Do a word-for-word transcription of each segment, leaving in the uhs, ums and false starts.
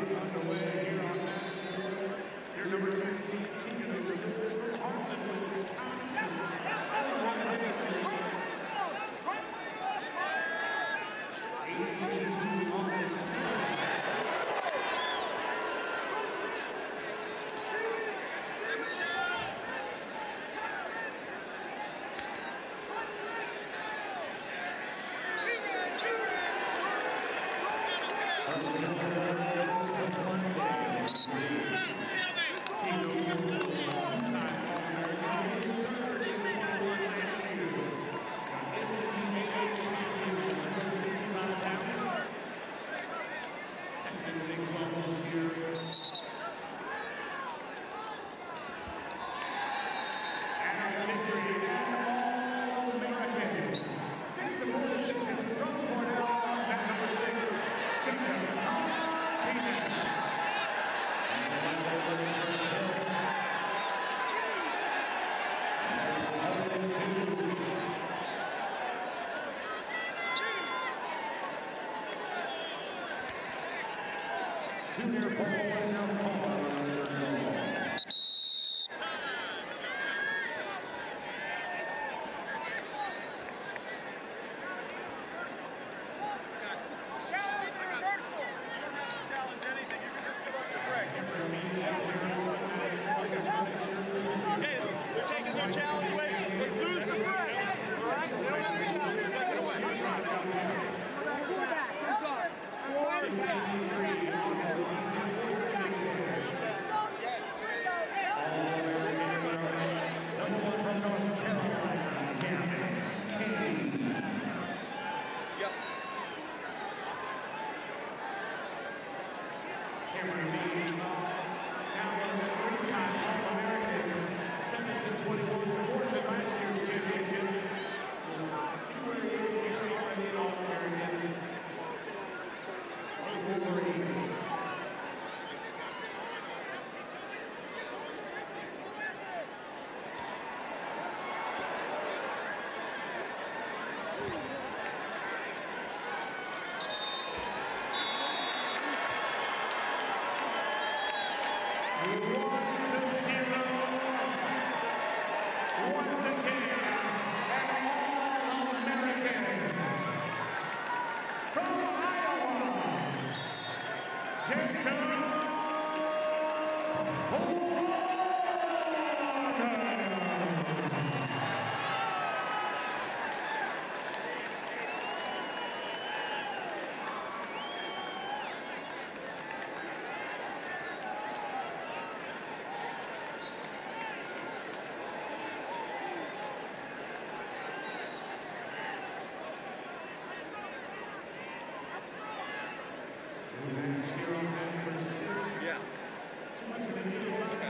Yeah.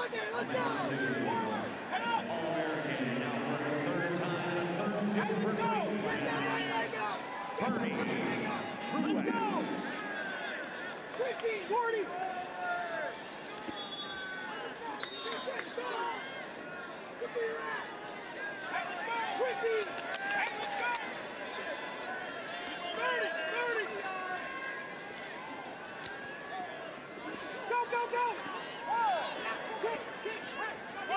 Let's go! Forward! Head up! All-American now for the third time in a third Hey, let's go! week. Step that right leg up! Step that Bernie. right leg up! True Let's go! Quincy, forty! Get stop! Look where you're at! Hey, let's go! Quincy! Hey, let's go! thirty! thirty! Go, go, go! Kick, kick, hey!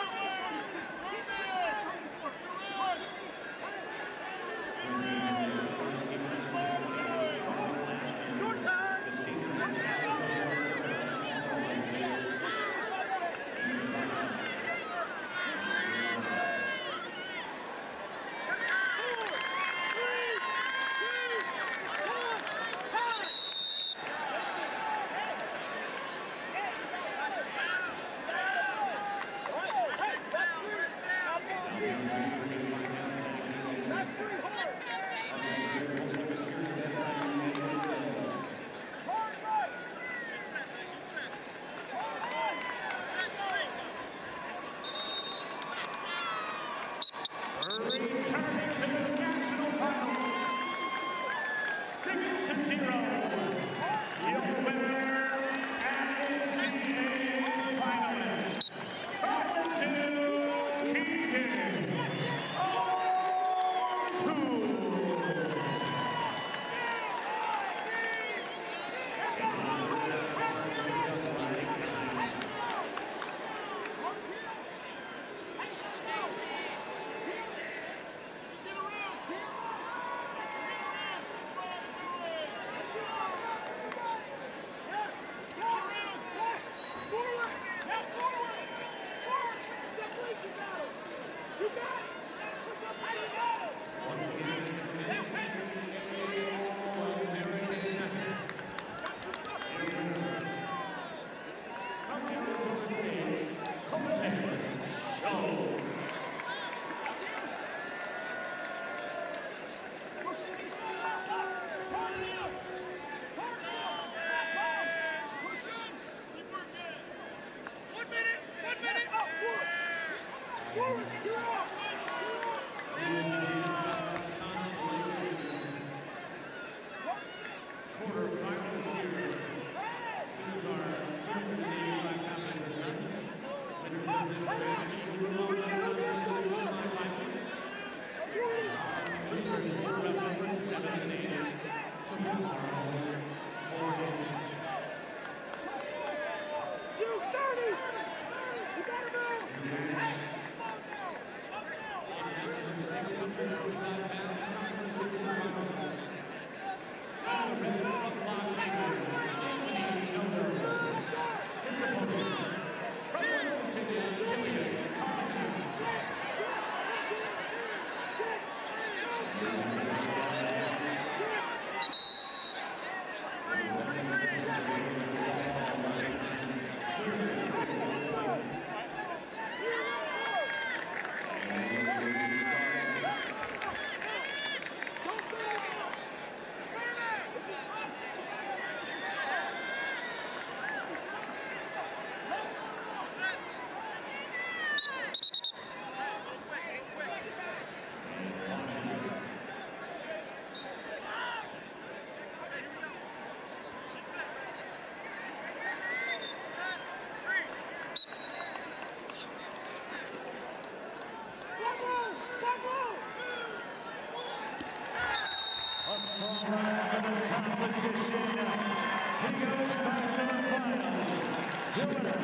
Short time! Returning to the national finals, six to zero. Your winner and N C double A finalist, Princeton. You got it! Push up, how you go! Forward! You're off! Quarterfinals here. Carr, turn to the name by Princeton. Winners of this match will move on to the semifinals. Losers will wrestle for seven and eight tomorrow morning. You thirty! You gotta move! six hundred forty-five pounds constitution finals. All rhythm from Las Vegas, winning number his opponent from West Virginia, Jillian Carr. A strong run to the top position. He goes back to the finals. The winner